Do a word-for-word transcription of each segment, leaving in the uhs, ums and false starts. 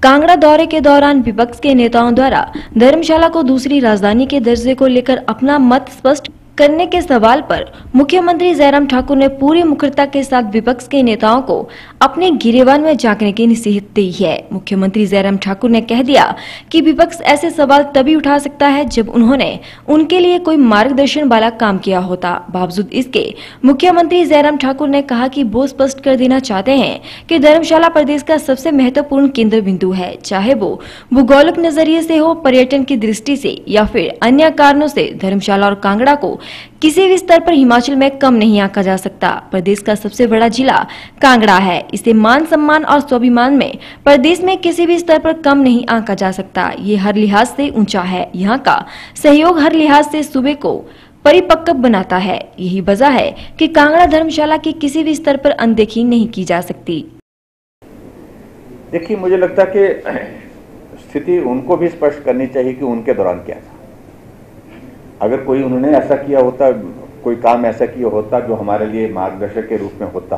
कांगड़ा दौरे के दौरान विपक्ष के नेताओं द्वारा धर्मशाला को दूसरी राजधानी के दर्जे को लेकर अपना मत स्पष्ट करने के सवाल पर मुख्यमंत्री जयराम ठाकुर ने पूरी मुखरता के साथ विपक्ष के नेताओं को अपने गिरेबान में झांकने की नसीहत दी है। मुख्यमंत्री जयराम ठाकुर ने कह दिया कि विपक्ष ऐसे सवाल तभी उठा सकता है जब उन्होंने उनके लिए कोई मार्गदर्शन वाला काम किया होता। बावजूद इसके मुख्यमंत्री जयराम ठाकुर ने कहा कि वो स्पष्ट कर देना चाहते हैं कि धर्मशाला प्रदेश का सबसे महत्वपूर्ण केंद्र बिंदु है, चाहे वो भूगोलिक नजरिए से हो, पर्यटन की दृष्टि से या फिर अन्य कारणों से। धर्मशाला और कांगड़ा को किसी भी स्तर पर हिमाचल में कम नहीं आंका जा सकता। प्रदेश का सबसे बड़ा जिला कांगड़ा है, इसे मान सम्मान और स्वाभिमान में प्रदेश में किसी भी स्तर पर कम नहीं आंका जा सकता। ये हर लिहाज से ऊंचा है, यहाँ का सहयोग हर लिहाज से सूबे को परिपक्व बनाता है। यही वजह है कि कांगड़ा धर्मशाला की किसी भी स्तर पर अनदेखी नहीं की जा सकती। देखिए, मुझे लगता है कि स्थिति उनको भी स्पष्ट करनी चाहिए कि उनके दौरान क्या था। अगर कोई उन्होंने ऐसा किया होता, कोई काम ऐसा किया होता जो हमारे लिए मार्गदर्शक के रूप में होता।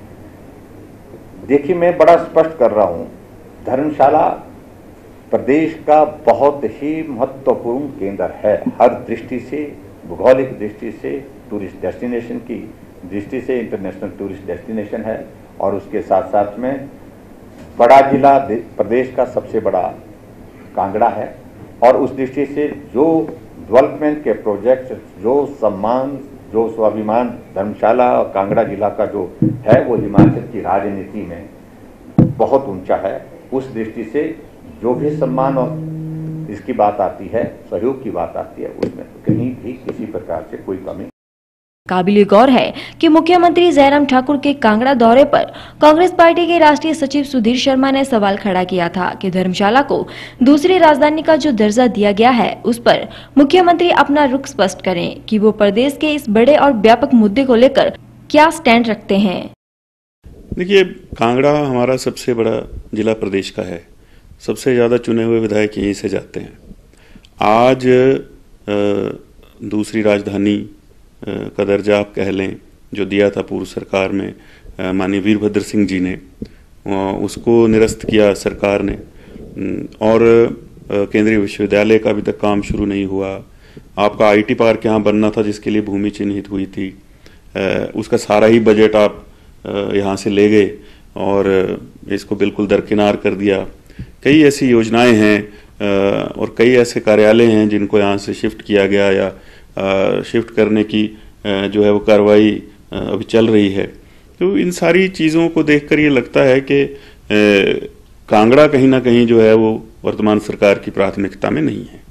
देखिए, मैं बड़ा स्पष्ट कर रहा हूं, धर्मशाला प्रदेश का बहुत ही महत्वपूर्ण केंद्र है। हर दृष्टि से, भौगोलिक दृष्टि से, टूरिस्ट डेस्टिनेशन की दृष्टि से इंटरनेशनल टूरिस्ट डेस्टिनेशन है, और उसके साथ साथ में बड़ा जिला प्रदेश का सबसे बड़ा कांगड़ा है। और उस दृष्टि से जो डेवलपमेंट के प्रोजेक्ट, जो सम्मान, जो स्वाभिमान धर्मशाला और कांगड़ा जिला का जो है, वो हिमाचल की राजनीति में बहुत ऊंचा है। उस दृष्टि से जो भी सम्मान और इसकी बात आती है, सहयोग की बात आती है, उसमें कहीं भी किसी प्रकार से कोई कमी। काबिले गौर है कि मुख्यमंत्री जयराम ठाकुर के कांगड़ा दौरे पर कांग्रेस पार्टी के राष्ट्रीय सचिव सुधीर शर्मा ने सवाल खड़ा किया था कि धर्मशाला को दूसरी राजधानी का जो दर्जा दिया गया है, उस पर मुख्यमंत्री अपना रुख स्पष्ट करें कि वो प्रदेश के इस बड़े और व्यापक मुद्दे को लेकर क्या स्टैंड रखते हैं। देखिए, कांगड़ा हमारा सबसे बड़ा जिला प्रदेश का है, सबसे ज्यादा चुने हुए विधायक यहीं से जाते हैं। आज दूसरी राजधानी का दर्जा आप कह लें, जो दिया था पूर्व सरकार में माननीय वीरभद्र सिंह जी ने, उसको निरस्त किया सरकार ने। और केंद्रीय विश्वविद्यालय का अभी तक काम शुरू नहीं हुआ। आपका आईटी पार्क यहाँ बनना था, जिसके लिए भूमि चिन्हित हुई थी, उसका सारा ही बजट आप यहाँ से ले गए और इसको बिल्कुल दरकिनार कर दिया। कई ऐसी योजनाएं हैं और कई ऐसे कार्यालय हैं जिनको यहाँ से शिफ्ट किया गया या शिफ्ट करने की जो है वो कार्रवाई अभी चल रही है। तो इन सारी चीज़ों को देखकर ये लगता है कि कांगड़ा कहीं ना कहीं जो है वो वर्तमान सरकार की प्राथमिकता में नहीं है।